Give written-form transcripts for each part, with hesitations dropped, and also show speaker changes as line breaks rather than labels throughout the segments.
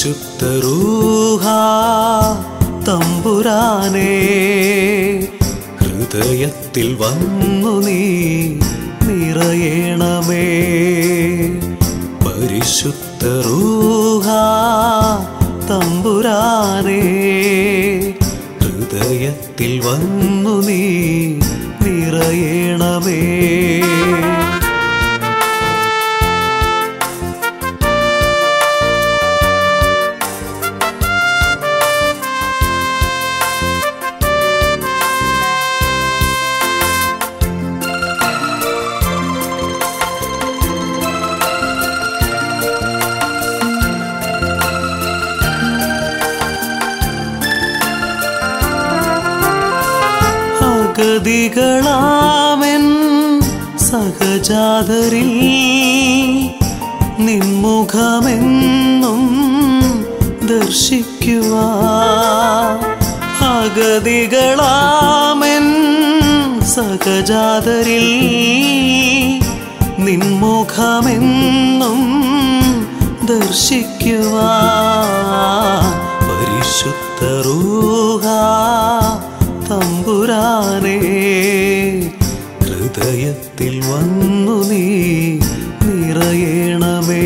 പരിശുദ്ധ റൂഹാ തമ്പുരാനേ, ഹൃദയത്തിൽ വന്നു നീ നിറയണമേ. പരിശുദ്ധ റൂഹാ തമ്പുരാനേ, ഹൃദയത്തിൽ വന്നു നീ നിറയണമേ. അഗതികളാമെൻ സഹജാതരിൽ നിൻമുഖമെന്നും ദർശിക്കുവാൻ. അഗതികളാമെൻ സഹജാതരിൽ നിൻമുഖമെന്നും ദർശിക്കുവാൻ. പരിശുദ്ധ റൂഹാ തമ്പുരാനേ, ഹൃദയത്തിൽ വന്നു നീ നിറയണമേ.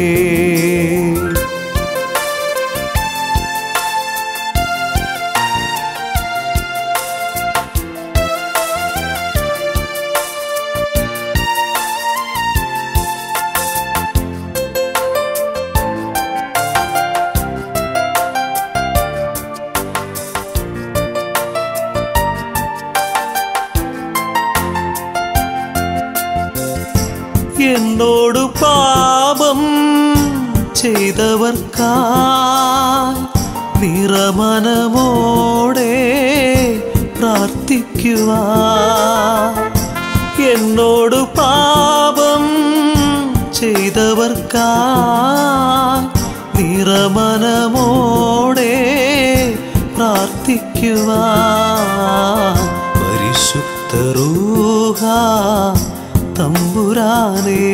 എന്നോട് പാപം ചെയ്തവർക്കായി നിറമനമോടെ പ്രാർത്ഥിക്കുവാൻ. എന്നോട് പാപം ചെയ്തവർക്കായി നിറമനമോടെ പ്രാർത്ഥിക്കുവാൻ. പരിശുദ്ധ റൂഹാ തമ്പുരാനേ,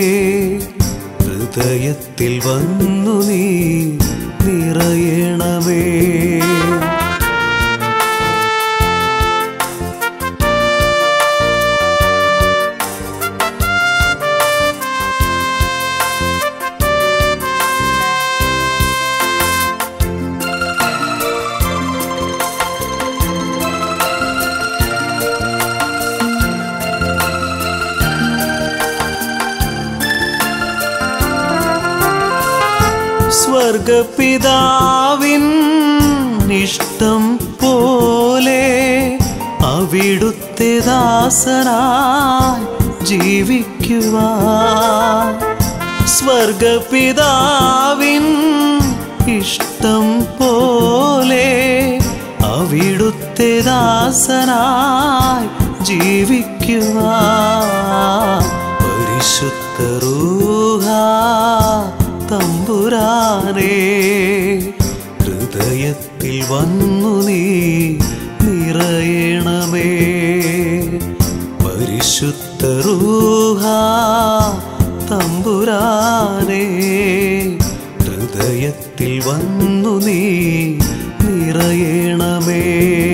ഹൃദയത്തിൽ വന്നു നീ നിറയണമേ. സ്വർഗപിതാവിൻ ഇഷ്ടം പോലെ അവിടുത്തെ ദാസനായി ജീവിക്കുവാൻ. സ്വർഗപിതാവിൻ ഇഷ്ടം പോലെ അവിടുത്തെ ദാസനായി ജീവിക്കുവാൻ. പരിശുദ്ധ റൂഹാ തമ്പുരാനേ, ഹൃദയത്തിൽ വന്നു നീ നിറയണമേ. പരിശുദ്ധ റൂഹാ തമ്പുരാനേ, ഹൃദയത്തിൽ വന്നു നീ നിറയണമേ.